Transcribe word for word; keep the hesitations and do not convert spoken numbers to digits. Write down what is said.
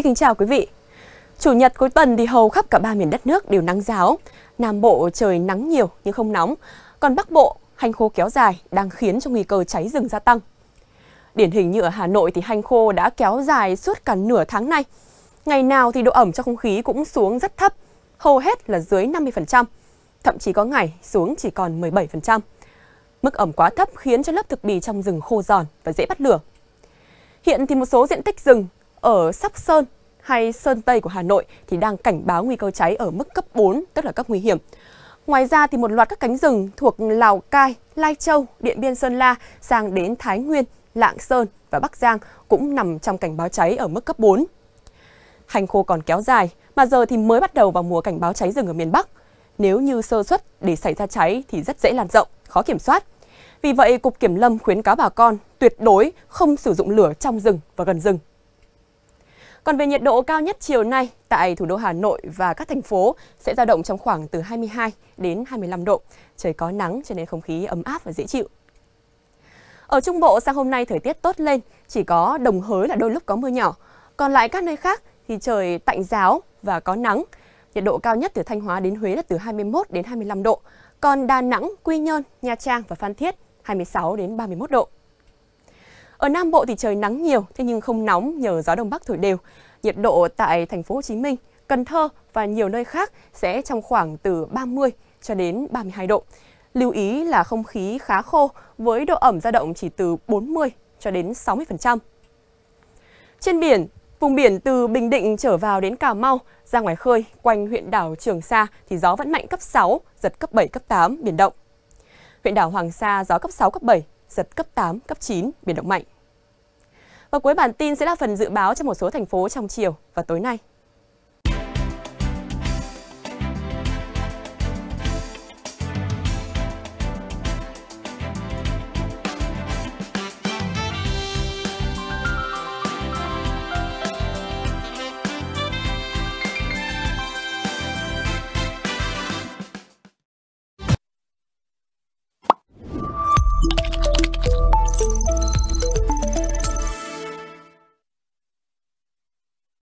Xin kính chào quý vị. Chủ nhật cuối tuần thì hầu khắp cả ba miền đất nước đều nắng ráo. Nam Bộ trời nắng nhiều nhưng không nóng, còn Bắc Bộ hanh khô kéo dài đang khiến cho nguy cơ cháy rừng gia tăng. Điển hình như ở Hà Nội thì hanh khô đã kéo dài suốt cả nửa tháng nay. Ngày nào thì độ ẩm trong không khí cũng xuống rất thấp, hầu hết là dưới năm mươi phần trăm, thậm chí có ngày xuống chỉ còn mười bảy phần trăm. Mức ẩm quá thấp khiến cho lớp thực bì trong rừng khô giòn và dễ bắt lửa. Hiện thì một số diện tích rừng ở Sóc Sơn hay Sơn Tây của Hà Nội thì đang cảnh báo nguy cơ cháy ở mức cấp bốn, tức là cấp nguy hiểm. Ngoài ra thì một loạt các cánh rừng thuộc Lào Cai, Lai Châu, Điện Biên, Sơn La sang đến Thái Nguyên, Lạng Sơn và Bắc Giang cũng nằm trong cảnh báo cháy ở mức cấp bốn. Hanh khô còn kéo dài mà giờ thì mới bắt đầu vào mùa cảnh báo cháy rừng ở miền Bắc. Nếu như sơ suất để xảy ra cháy thì rất dễ lan rộng, khó kiểm soát. Vì vậy, Cục Kiểm lâm khuyến cáo bà con tuyệt đối không sử dụng lửa trong rừng và gần rừng. Còn về nhiệt độ cao nhất chiều nay tại thủ đô Hà Nội và các thành phố sẽ dao động trong khoảng từ hai mươi hai đến hai mươi lăm độ. Trời có nắng cho nên không khí ấm áp và dễ chịu. Ở Trung Bộ sang hôm nay thời tiết tốt lên, chỉ có Đồng Hới là đôi lúc có mưa nhỏ. Còn lại các nơi khác thì trời tạnh ráo và có nắng. Nhiệt độ cao nhất từ Thanh Hóa đến Huế là từ hai mươi mốt đến hai mươi lăm độ. Còn Đà Nẵng, Quy Nhơn, Nha Trang và Phan Thiết hai mươi sáu đến ba mươi mốt độ. Ở Nam Bộ thì trời nắng nhiều, thế nhưng không nóng nhờ gió đông bắc thổi đều. Nhiệt độ tại thành phố Hồ Chí Minh, Cần Thơ và nhiều nơi khác sẽ trong khoảng từ ba mươi cho đến ba mươi hai độ. Lưu ý là không khí khá khô với độ ẩm dao động chỉ từ bốn mươi cho đến sáu mươi phần trăm. Trên biển, vùng biển từ Bình Định trở vào đến Cà Mau, ra ngoài khơi quanh huyện đảo Trường Sa thì gió vẫn mạnh cấp sáu, giật cấp bảy, cấp tám, biển động. Huyện đảo Hoàng Sa gió cấp sáu, cấp bảy, giật cấp tám, cấp chín, biển động mạnh. Và cuối bản tin sẽ là phần dự báo cho một số thành phố trong chiều và tối nay.